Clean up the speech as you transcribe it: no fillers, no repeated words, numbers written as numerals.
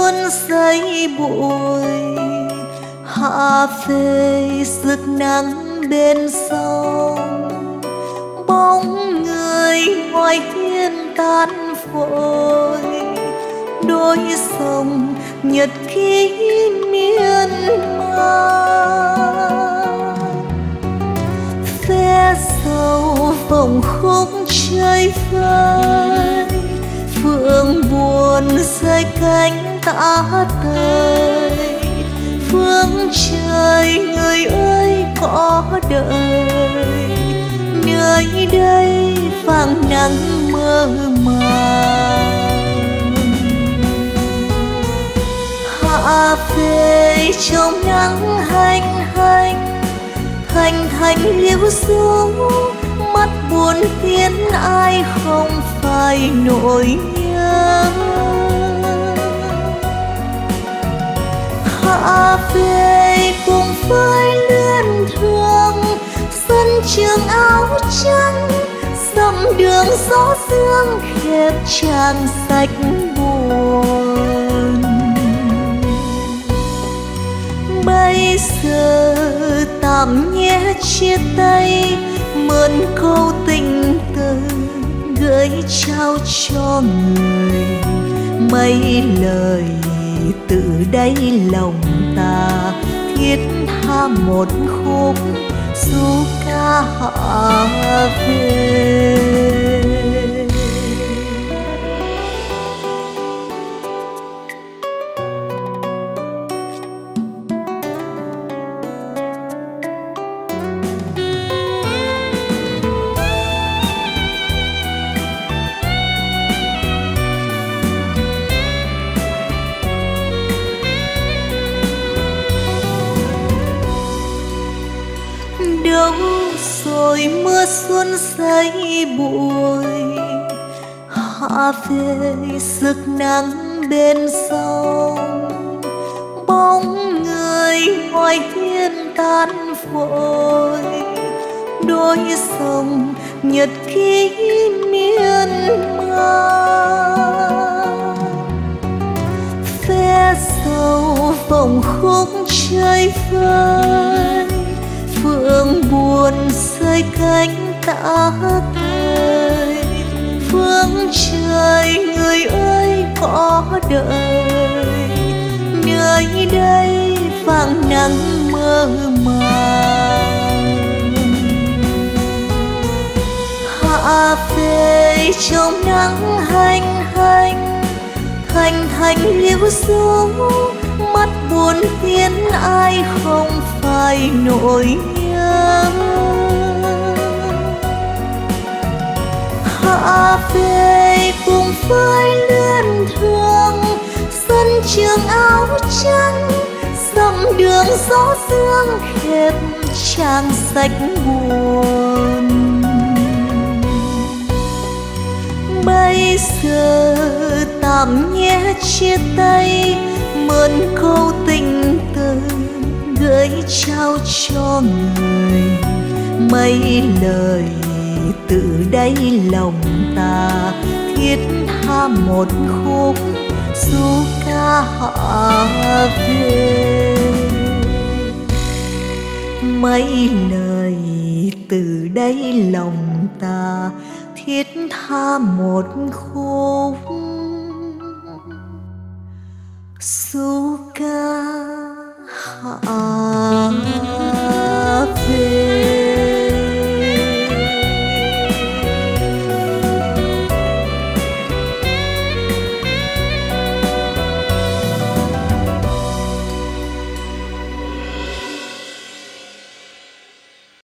xuân xây bụi, hạ về rực nắng bên sông. Bóng người ngoài hiên tan vội, đôi sông nhật ký miên man. Ve sầu vòng khúc chơi vơi, phượng buồn rơi cánh tả tơi. Phương trời người ơi có đợi, nơi đây vàng nắng mơ màng. Hạ về trong nắng hanh hanh, thành thành liễu ru, mắt buồn phiền ai không phải nỗi nhớ. Hạ về cùng với luyến thương, sân trường áo trắng, dặm đường gió sương khép trang sách buồn. Bây giờ tạm nhé chia tay, mượn câu tình từ gửi trao cho người. Mấy lời từ đây lòng ta thiết tha một khúc du ca hạ về. Đâu rồi mưa xuân xây bụi, hạ về rực nắng bên sông. Bóng người ngoài hiên tan vội, đôi sông nhật ký miên man. Ve sầu vòng khúc chơi vơi, phượng buồn rơi cánh tả tơi. Phương trời người ơi có đợi, nơi đây vàng nắng mơ màng. Hạ về trong nắng hanh hanh, thành thành liễu ru, mắt buồn phiền ai không phải nỗi nhớ. Hạ về cùng với luyến thương, sân trường áo trắng, dặm đường gió sương khép trang sách buồn. Bây giờ tạm nhé chia tay, mượn câu tình từ gửi trao cho người. Mấy lời từ đây lòng ta thiết tha một khúc du ca hạ về. Mấy lời từ đây lòng ta thiết tha một khúc du ca hạ